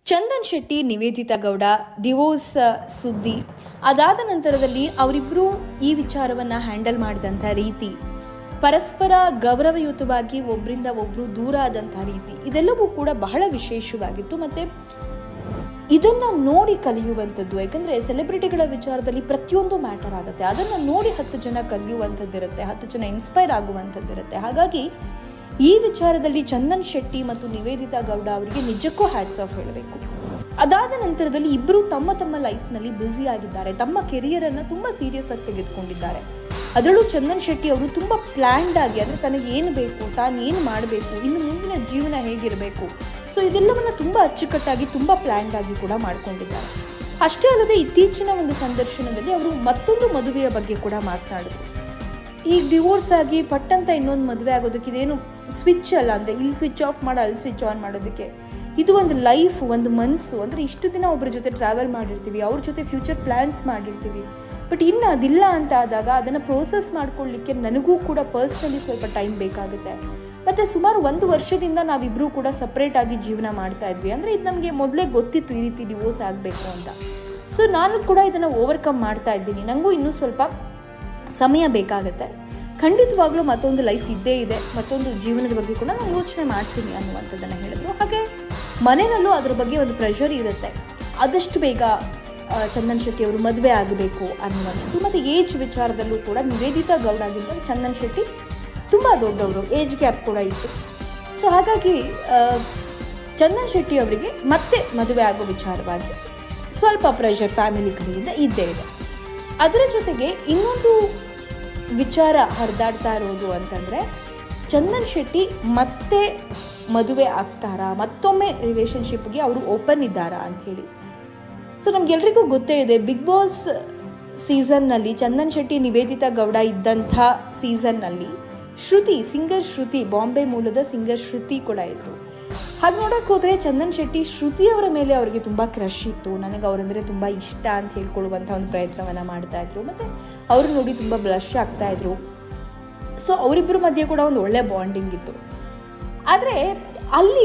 Chandan Shetty Niveditha Gowda divorce ಸುದ್ದಿ ಅದಾದ ನಂತರದಲ್ಲಿ ಅವರಿಬ್ಬರು ಈ ವಿಚಾರವನ್ನ ಹ್ಯಾಂಡಲ್ ಮಾಡಿದಂಥ ರೀತಿ, ಪರಸ್ಪರ ಗೌರವಯುತವಾಗಿ ಒಬ್ಬರಿಂದ ಒಬ್ಬರು ದೂರ ಆದಂಥ ರೀತಿ, ಇದೆಲ್ಲವೂ ಕೂಡ ಬಹಳ ವಿಶೇಷವಾಗಿತ್ತು. ಮತ್ತೆ ಇದನ್ನ ನೋಡಿ ಕಲಿಯುವಂಥದ್ದು, ಯಾಕಂದ್ರೆ ಸೆಲೆಬ್ರಿಟಿಗಳ ವಿಚಾರದಲ್ಲಿ ಪ್ರತಿಯೊಂದು ಮ್ಯಾಟರ್ ಆಗುತ್ತೆ. ಅದನ್ನ ನೋಡಿ 10 ಜನ ಕಲಿಯುವಂಥದ್ದಿರುತ್ತೆ, 10 ಜನ ಇನ್ಸ್ಪೈರ್ ಆಗುವಂಥದ್ದಿರುತ್ತೆ. ಹಾಗಾಗಿ ಈ ವಿಚಾರದಲ್ಲಿ ಚಂದನ್ ಶೆಟ್ಟಿ ಮತ್ತು ನಿವೇದಿತಾ ಗೌಡ ಅವರಿಗೆ ನಿಜಕ್ಕೂ ಹ್ಯಾಟ್ಸ್ ಆಫ್ ಹೇಳಬೇಕು. ಅದಾದ ನಂತರದಲ್ಲಿ ಇಬ್ಬರು ತಮ್ಮ ತಮ್ಮ ಲೈಫ್ನಲ್ಲಿ ಬ್ಯುಸಿ ಆಗಿದ್ದಾರೆ, ತಮ್ಮ ಕೆರಿಯರ್ ಅನ್ನ ತುಂಬಾ ಸೀರಿಯಸ್ ಆಗಿ ತೆಗೆದುಕೊಂಡಿದ್ದಾರೆ. ಅದರಲ್ಲೂ ಚಂದನ್ ಶೆಟ್ಟಿ ಅವರು ತುಂಬಾ ಪ್ಲಾನ್ಡ್ ಆಗಿ, ಅಂದ್ರೆ ತನಗೆ ಏನು ಬೇಕು, ತಾನು ಏನು ಮಾಡಬೇಕು, ಇನ್ನು ಮುಂದಿನ ಜೀವನ ಹೇಗಿರಬೇಕು, ಸೊ ಇದೆಲ್ಲವನ್ನ ತುಂಬಾ ಅಚ್ಚುಕಟ್ಟಾಗಿ ತುಂಬಾ ಪ್ಲಾನ್ಡ್ ಆಗಿ ಕೂಡ ಮಾಡ್ಕೊಂಡಿದ್ದಾರೆ. ಅಷ್ಟೇ ಅಲ್ಲದೆ ಇತ್ತೀಚಿನ ಒಂದು ಸಂದರ್ಶನದಲ್ಲಿ ಅವರು ಮತ್ತೊಂದು ಮದುವೆಯ ಬಗ್ಗೆ ಕೂಡ ಮಾತನಾಡಿದ್ರು. ಈಗ ಡಿವೋರ್ಸ್ ಆಗಿ ಪಟ್ಟಂತ ಇನ್ನೊಂದು ಮದುವೆ ಆಗೋದಕ್ಕೆ ಇದೇನು ಸ್ವಿಚ್ ಅಲ್ಲ, ಅಂದರೆ ಇಲ್ಲಿ ಸ್ವಿಚ್ ಆಫ್ ಮಾಡೋ ಅಲ್ಲಿ ಸ್ವಿಚ್ ಆನ್ ಮಾಡೋದಕ್ಕೆ ಇದು ಒಂದು ಲೈಫ್, ಒಂದು ಮನಸ್ಸು. ಅಂದರೆ ಇಷ್ಟು ದಿನ ಒಬ್ಬರ ಜೊತೆ ಟ್ರಾವೆಲ್ ಮಾಡಿರ್ತೀವಿ, ಅವ್ರ ಜೊತೆ ಫ್ಯೂಚರ್ ಪ್ಲ್ಯಾನ್ಸ್ ಮಾಡಿರ್ತೀವಿ, ಬಟ್ ಇನ್ನು ಅದಿಲ್ಲ ಅಂತ ಆದಾಗ ಅದನ್ನು ಪ್ರೋಸೆಸ್ ಮಾಡ್ಕೊಳ್ಳಿಕ್ಕೆ ನನಗೂ ಕೂಡ ಪರ್ಸ್ನಲಿ ಸ್ವಲ್ಪ ಟೈಮ್ ಬೇಕಾಗುತ್ತೆ. ಮತ್ತು ಸುಮಾರು 1 ವರ್ಷದಿಂದ ನಾವಿಬ್ಬರೂ ಕೂಡ ಸಪ್ರೇಟ್ ಆಗಿ ಜೀವನ ಮಾಡ್ತಾ ಇದ್ವಿ. ಅಂದರೆ ಇದು ನಮಗೆ ಮೊದಲೇ ಗೊತ್ತಿತ್ತು ಈ ರೀತಿ ಡಿವೋರ್ಸ್ ಆಗಬೇಕು ಅಂತ. ಸೊ ನಾನು ಕೂಡ ಇದನ್ನು ಓವರ್ಕಮ್ ಮಾಡ್ತಾ ಇದ್ದೀನಿ, ನನಗೂ ಇನ್ನೂ ಸ್ವಲ್ಪ ಸಮಯ ಬೇಕಾಗುತ್ತೆ. ಖಂಡಿತವಾಗ್ಲೂ ಮತ್ತೊಂದು ಲೈಫ್ ಇದ್ದೇ ಇದೆ, ಮತ್ತೊಂದು ಜೀವನದ ಬಗ್ಗೆ ಕೂಡ ನಾನು ಯೋಚನೆ ಮಾಡ್ತೀನಿ ಅನ್ನುವಂಥದ್ದನ್ನು ಹೇಳಿದ್ರು. ಹಾಗೆ ಮನೆಯಲ್ಲೂ ಅದ್ರ ಬಗ್ಗೆ ಒಂದು ಪ್ರೆಷರ್ ಇರುತ್ತೆ, ಆದಷ್ಟು ಬೇಗ ಚಂದನ್ ಶೆಟ್ಟಿ ಅವರು ಮದುವೆ ಆಗಬೇಕು ಅನ್ನುವಂಥದ್ದು. ಮತ್ತು ಏಜ್ ವಿಚಾರದಲ್ಲೂ ಕೂಡ ನಿವೇದಿತಾ ಗೌಡಗಿಂತ ಚಂದನ್ ಶೆಟ್ಟಿ ತುಂಬ ದೊಡ್ಡವರು, ಏಜ್ ಗ್ಯಾಪ್ ಕೂಡ ಇತ್ತು. ಸೊ ಹಾಗಾಗಿ ಚಂದನ್ ಶೆಟ್ಟಿ ಅವರಿಗೆ ಮತ್ತೆ ಮದುವೆ ಆಗೋ ವಿಚಾರವಾಗಿ ಸ್ವಲ್ಪ ಪ್ರೆಷರ್ ಫ್ಯಾಮಿಲಿ ಕಡೆಯಿಂದ ಇದ್ದೇ ಇದೆ. ಅದರ ಜೊತೆಗೆ ಇನ್ನೊಂದು ವಿಚಾರ ಹರಿದಾಡ್ತಾ ಇರೋದು ಅಂತಂದರೆ, ಚಂದನ್ ಶೆಟ್ಟಿ ಮತ್ತೆ ಮದುವೆ ಆಗ್ತಾರಾ, ಮತ್ತೊಮ್ಮೆ ರಿಲೇಷನ್ಶಿಪ್ಗೆ ಅವರು ಓಪನ್ ಇದ್ದಾರಾ ಅಂತ ಹೇಳಿ. ಸೊ ನಮ್ಗೆಲ್ರಿಗೂ ಗೊತ್ತೇ ಇದೆ, ಬಿಗ್ ಬಾಸ್ ಸೀಸನ್ನಲ್ಲಿ ಚಂದನ್ ಶೆಟ್ಟಿ ನಿವೇದಿತಾ ಗೌಡ ಇದ್ದಂಥ ಸೀಸನ್ನಲ್ಲಿ ಸಿಂಗರ್ ಶ್ರುತಿ, ಬಾಂಬೆ ಮೂಲದ ಸಿಂಗರ್ ಶ್ರುತಿ ಕೂಡ ಇದ್ರು. ಹಾಗೆ ನೋಡೋಕೆ ಹೋದರೆ ಚಂದನ್ ಶೆಟ್ಟಿ ಶ್ರುತಿಯವರ ಮೇಲೆ ಅವರಿಗೆ ತುಂಬ ಕ್ರಶ್ ಇತ್ತು, ನನಗೆ ಅವರಂದರೆ ತುಂಬ ಇಷ್ಟ ಅಂತ ಹೇಳ್ಕೊಳ್ಳುವಂಥ ಒಂದು ಪ್ರಯತ್ನವನ್ನು ಮಾಡ್ತಾಯಿದ್ರು. ಮತ್ತು ಅವರು ನೋಡಿ ತುಂಬ ಬ್ಲಶ್ ಆಗ್ತಾಯಿದ್ರು. ಸೊ ಅವರಿಬ್ಬರ ಮಧ್ಯೆ ಕೂಡ ಒಂದು ಒಳ್ಳೆ ಬಾಂಡಿಂಗ್ ಇತ್ತು. ಆದರೆ ಅಲ್ಲಿ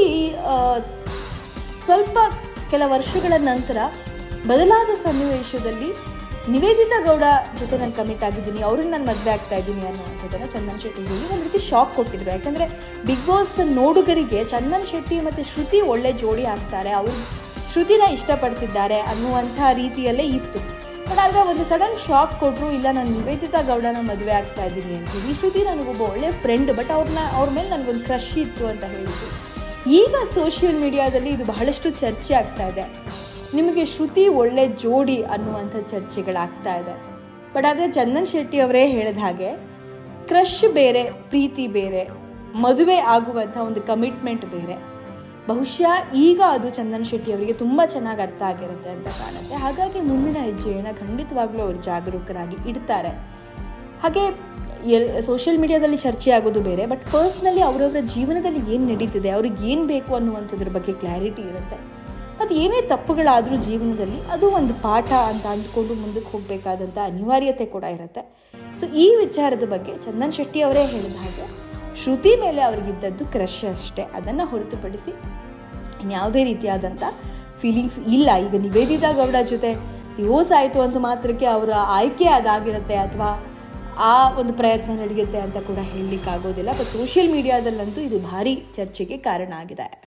ಸ್ವಲ್ಪ ಕೆಲ ವರ್ಷಗಳ ನಂತರ ಬದಲಾದ ಸನ್ನಿವೇಶದಲ್ಲಿ ನಿವೇದಿತಾ ಗೌಡ ಜೊತೆ ನಾನು ಕಮಿಟ್ ಆಗಿದ್ದೀನಿ, ಅವ್ರನ್ನ ನಾನು ಮದುವೆ ಆಗ್ತಾ ಇದ್ದೀನಿ ಅನ್ನುವಂಥದ್ದನ್ನು ಚಂದನ್ ಶೆಟ್ಟಿ ಹೇಳಿ ಒಂದು ರೀತಿ ಶಾಕ್ ಕೊಟ್ಟಿದ್ರು. ಯಾಕಂದರೆ ಬಿಗ್ ಬಾಸ್ ನೋಡುಗರಿಗೆ ಚಂದನ್ ಶೆಟ್ಟಿ ಮತ್ತು ಶ್ರುತಿ ಒಳ್ಳೆ ಜೋಡಿ ಆಗ್ತಾರೆ, ಅವರು ಶ್ರುತಿನ ಇಷ್ಟಪಡ್ತಿದ್ದಾರೆ ಅನ್ನುವಂಥ ರೀತಿಯಲ್ಲೇ ಇತ್ತು. ಬಟ್ ಆದರೆ ಒಂದು ಸಡನ್ ಶಾಕ್ ಕೊಟ್ಟರು, ಇಲ್ಲ ನಾನು ನಿವೇದಿತಾ ಗೌಡನ ಮದುವೆ ಆಗ್ತಾ ಇದ್ದೀನಿ ಅಂತೀವಿ, ಶ್ರುತಿ ನನಗೊಬ್ಬ ಒಳ್ಳೆ ಫ್ರೆಂಡ್, ಬಟ್ ಅವ್ರ ಮೇಲೆ ನನಗೊಂದು ಕ್ರಶ್ ಇತ್ತು ಅಂತ ಹೇಳಿದ್ರು. ಈಗ ಸೋಷಿಯಲ್ ಮೀಡಿಯಾದಲ್ಲಿ ಇದು ಬಹಳಷ್ಟು ಚರ್ಚೆ ಆಗ್ತಾ ಇದೆ, ನಿಮಗೆ ಶ್ರುತಿ ಒಳ್ಳೆ ಜೋಡಿ ಅನ್ನುವಂಥ ಚರ್ಚೆಗಳಾಗ್ತಾ ಇದೆ. ಬಟ್ ಆದರೆ ಚಂದನ್ ಶೆಟ್ಟಿ ಅವರೇ ಹೇಳಿದ ಹಾಗೆ ಕ್ರಶ್ ಬೇರೆ, ಪ್ರೀತಿ ಬೇರೆ, ಮದುವೆ ಆಗುವಂಥ ಒಂದು ಕಮಿಟ್ಮೆಂಟ್ ಬೇರೆ. ಬಹುಶಃ ಈಗ ಅದು ಚಂದನ್ ಶೆಟ್ಟಿ ಅವರಿಗೆ ತುಂಬ ಚೆನ್ನಾಗಿ ಅರ್ಥ ಆಗಿರುತ್ತೆ ಅಂತ ಕಾಣುತ್ತೆ. ಹಾಗಾಗಿ ಮುಂದಿನ ಹೆಜ್ಜೆಯನ್ನು ಖಂಡಿತವಾಗ್ಲೂ ಅವರು ಜಾಗರೂಕರಾಗಿ ಇಡ್ತಾರೆ. ಹಾಗೆ ಸೋಷಿಯಲ್ ಮೀಡಿಯಾದಲ್ಲಿ ಚರ್ಚೆ ಆಗೋದು ಬೇರೆ, ಬಟ್ ಪರ್ಸ್ನಲಿ ಅವರವರ ಜೀವನದಲ್ಲಿ ಏನು ನಡೀತಿದೆ, ಅವ್ರಿಗೆ ಏನು ಬೇಕು ಅನ್ನುವಂಥದ್ರ ಬಗ್ಗೆ ಕ್ಲಾರಿಟಿ ಇರುತ್ತೆ. ಮತ್ತು ಏನೇ ತಪ್ಪುಗಳಾದರೂ ಜೀವನದಲ್ಲಿ ಅದು ಒಂದು ಪಾಠ ಅಂತ ಅಂದ್ಕೊಂಡು ಮುಂದಕ್ಕೆ ಹೋಗಬೇಕಾದಂಥ ಅನಿವಾರ್ಯತೆ ಕೂಡ ಇರುತ್ತೆ. ಸೊ ಈ ವಿಚಾರದ ಬಗ್ಗೆ ಚಂದನ್ ಶೆಟ್ಟಿ ಅವರೇ ಹೇಳಿದ ಹಾಗೆ ಶ್ರುತಿ ಮೇಲೆ ಅವ್ರಿಗಿದ್ದದ್ದು ಕ್ರಶ್ ಅಷ್ಟೇ, ಅದನ್ನು ಹೊರತುಪಡಿಸಿ ಇನ್ಯಾವುದೇ ರೀತಿಯಾದಂಥ ಫೀಲಿಂಗ್ಸ್ ಇಲ್ಲ. ಈಗ ನಿವೇದಿತಾ ಗೌಡ ಜೊತೆ ಡಿವೋರ್ಸ್ ಆಯಿತು ಅಂತ ಮಾತ್ರಕ್ಕೆ ಅವರ ಆಯ್ಕೆ ಅದಾಗಿರುತ್ತೆ ಅಥವಾ ಆ ಒಂದು ಪ್ರಯತ್ನ ನಡೆಯುತ್ತೆ ಅಂತ ಕೂಡ ಹೇಳಲಿಕ್ಕಾಗೋದಿಲ್ಲ. ಬಟ್ ಸೋಷಿಯಲ್ ಮೀಡಿಯಾದಲ್ಲಂತೂ ಇದು ಭಾರಿ ಚರ್ಚೆಗೆ ಕಾರಣ ಆಗಿದೆ.